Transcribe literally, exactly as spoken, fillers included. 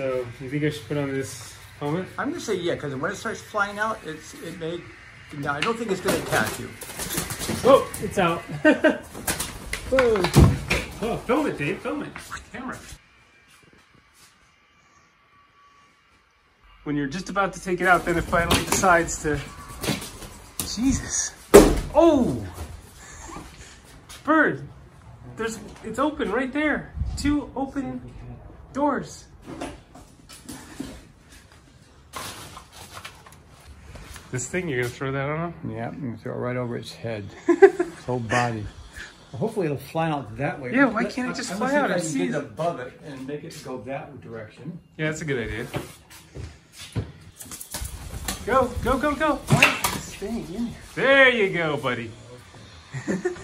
So you think I should put on this helmet? I'm gonna say yeah, because when it starts flying out, it's it may. No, I don't think it's gonna attack you. Oh, it's out. Whoa. Oh, film it, Dave. Film it. Camera. When you're just about to take it out, then it finally decides to. Jesus. Oh! Bird. There's. It's open right there. Two open doors. This thing, you're gonna throw that on him? Yeah, I'm gonna throw it right over its head. Its whole body. Well, hopefully it'll fly out that way. Yeah, why can't it just I'm fly gonna out? I see if I see can it. get it above it and make it go that direction. Yeah, that's a good idea. Go, go, go, go. Why is this thing in here? There you go, buddy.